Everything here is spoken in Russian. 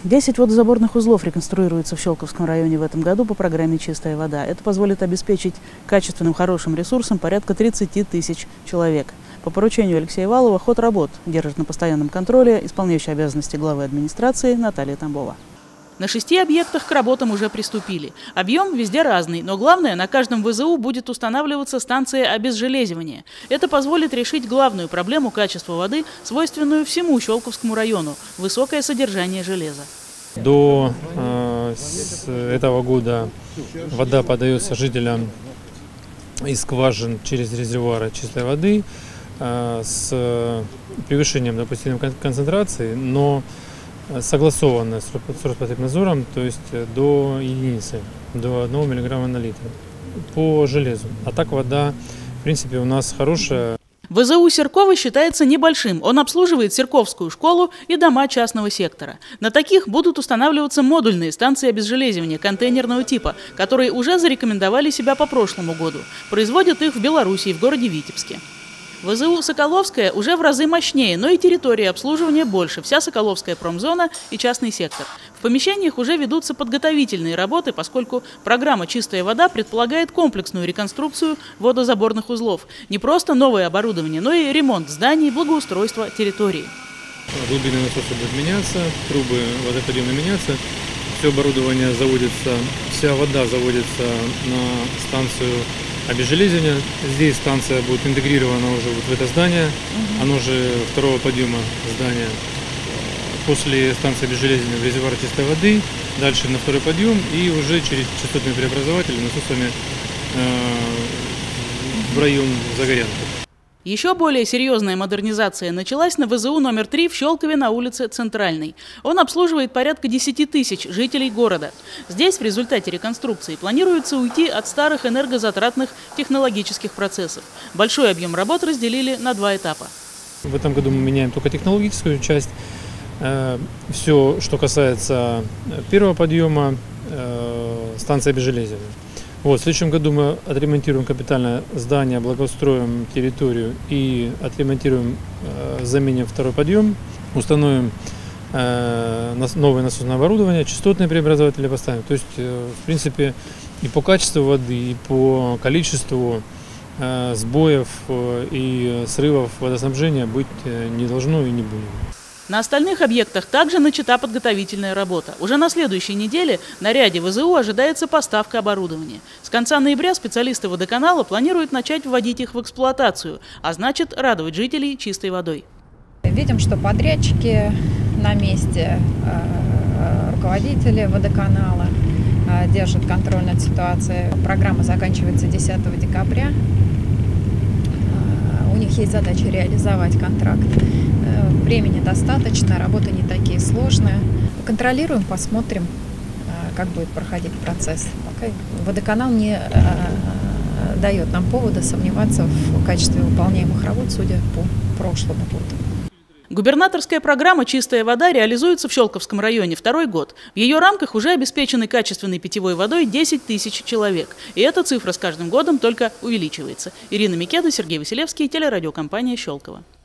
10 водозаборных узлов реконструируются в Щелковском районе в этом году по программе «Чистая вода». Это позволит обеспечить качественным, хорошим ресурсом порядка 30 тысяч человек. По поручению Алексея Валова ход работ держит на постоянном контроле исполняющая обязанности главы администрации Наталья Тамбова. На 6 объектах к работам уже приступили. Объем везде разный, но главное, на каждом ВЗУ будет устанавливаться станция обезжелезивания. Это позволит решить главную проблему качества воды, свойственную всему Щелковскому району – высокое содержание железа. До этого года вода подается жителям из скважин через резервуары чистой воды с превышением допустимой концентрации, но согласованно с Роспотребнадзором, то есть до единицы, до 1 мг на литр по железу. А так вода, в принципе, у нас хорошая. ВЗУ Серково считается небольшим. Он обслуживает Серковскую школу и дома частного сектора. На таких будут устанавливаться модульные станции обезжелезивания контейнерного типа, которые уже зарекомендовали себя по прошлому году. Производят их в Белоруссии, в городе Витебске. ВЗУ Соколовская уже в разы мощнее, но и территория обслуживания больше. Вся Соколовская промзона и частный сектор. В помещениях уже ведутся подготовительные работы, поскольку программа «Чистая вода» предполагает комплексную реконструкцию водозаборных узлов. Не просто новое оборудование, но и ремонт зданий, благоустройство территории. Глубины насоса будут меняться, трубы водоподъемные меняться. Все оборудование заводится, вся вода заводится на станцию обезжелезивания. Здесь станция будет интегрирована уже вот в это здание, оно же второго подъема здания. После станции обезжелезивания в резервуар чистой воды, дальше на второй подъем и уже через частотные преобразователи насосами в район Загорянки. Еще более серьезная модернизация началась на ВЗУ номер 3 в Щелкове на улице Центральной. Он обслуживает порядка 10 тысяч жителей города. Здесь в результате реконструкции планируется уйти от старых энергозатратных технологических процессов. Большой объем работ разделили на 2 этапа. В этом году мы меняем только технологическую часть. Все, что касается первого подъема, станция обезжелезивания. В следующем году мы отремонтируем капитальное здание, благоустроим территорию и отремонтируем, заменим второй подъем, установим новое насосное оборудование, частотные преобразователи поставим. То есть, в принципе, и по качеству воды, и по количеству сбоев и срывов водоснабжения быть не должно и не будет. На остальных объектах также начата подготовительная работа. Уже на следующей неделе на ряде ВЗУ ожидается поставка оборудования. С конца ноября специалисты водоканала планируют начать вводить их в эксплуатацию, а значит радовать жителей чистой водой. Видим, что подрядчики на месте, руководители водоканала держат контроль над ситуацией. Программа заканчивается 10 декабря. У них есть задача реализовать контракт. Времени достаточно, работы не такие сложные. Контролируем, посмотрим, как будет проходить процесс. Пока водоканал не дает нам повода сомневаться в качестве выполняемых работ, судя по прошлому году. Губернаторская программа «Чистая вода» реализуется в Щелковском районе второй год. В ее рамках уже обеспечены качественной питьевой водой 10 тысяч человек. И эта цифра с каждым годом только увеличивается. Ирина Микеда, Сергей Василевский, телерадиокомпания «Щелково».